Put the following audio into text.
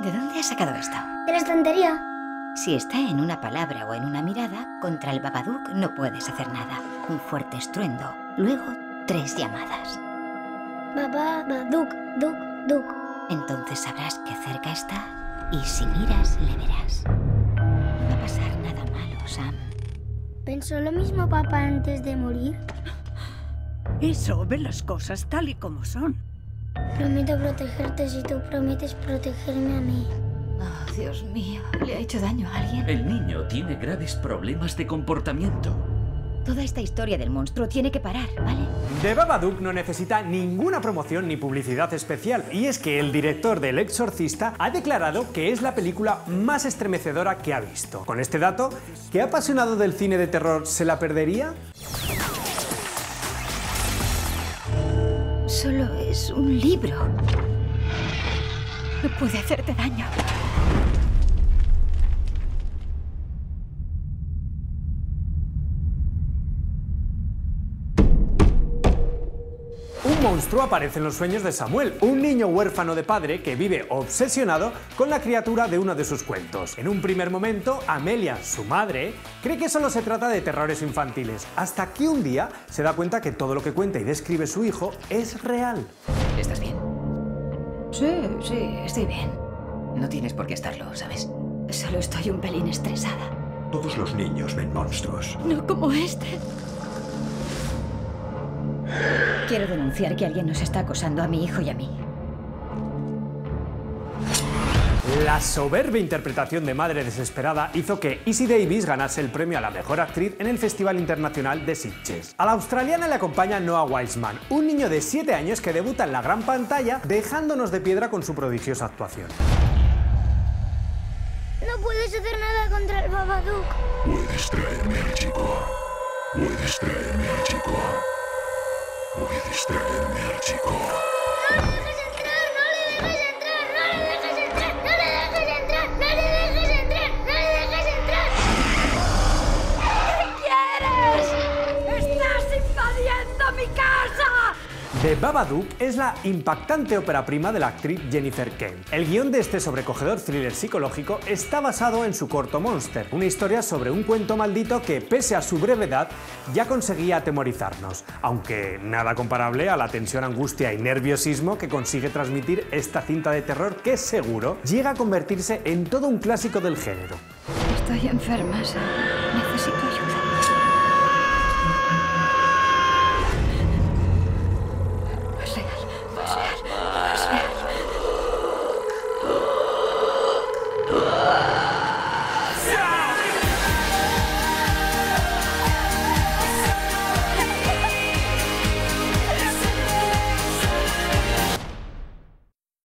¿De dónde has sacado esto? De la estantería. Si está en una palabra o en una mirada, contra el Babadook no puedes hacer nada. Un fuerte estruendo, luego 3 llamadas. Babadook, duk, duk. Entonces sabrás que cerca está y si miras le verás. No va a pasar nada malo, Sam. ¿Pensó lo mismo papá antes de morir? Eso, ve las cosas tal y como son. Prometo protegerte si tú prometes protegerme a mí. Oh, Dios mío, ¿le ha hecho daño a alguien? El niño tiene graves problemas de comportamiento. Toda esta historia del monstruo tiene que parar, ¿vale? The Babadook no necesita ninguna promoción ni publicidad especial, y es que el director del Exorcista ha declarado que es la película más estremecedora que ha visto. Con este dato, ¿qué apasionado del cine de terror se la perdería? Solo es un libro. No puede hacerte daño. Un monstruo aparece en los sueños de Samuel, un niño huérfano de padre que vive obsesionado con la criatura de uno de sus cuentos. En un primer momento, Amelia, su madre, cree que solo se trata de terrores infantiles, hasta que un día se da cuenta que todo lo que cuenta y describe su hijo es real. ¿Estás bien? Sí, estoy bien. No tienes por qué estarlo, ¿sabes? Solo estoy un pelín estresada. Todos los niños ven monstruos. No como este. Quiero denunciar que alguien nos está acosando a mi hijo y a mí. La soberbia interpretación de madre desesperada hizo que Izzy Davis ganase el premio a la mejor actriz en el Festival Internacional de Sitges. A la australiana le acompaña Noah Wiseman, un niño de 7 años que debuta en la gran pantalla dejándonos de piedra con su prodigiosa actuación. No puedes hacer nada contra el Babadook. Puedes traerme al chico. Puedes traerme al chico. Puedes traerme al chico. ¡No le dejes entrar! ¡No le dejes entrar! ¡No le dejes entrar! ¡No le dejes entrar! ¡No le dejes entrar! ¡No le dejes entrar! ¿Qué quieres? ¡Estás invadiendo mi casa! The Babadook es la impactante ópera prima de la actriz Jennifer Kent. El guión de este sobrecogedor thriller psicológico está basado en su corto Monster, una historia sobre un cuento maldito que, pese a su brevedad, ya conseguía atemorizarnos, aunque nada comparable a la tensión, angustia y nerviosismo que consigue transmitir esta cinta de terror que, seguro, llega a convertirse en todo un clásico del género. Estoy enferma, Sam.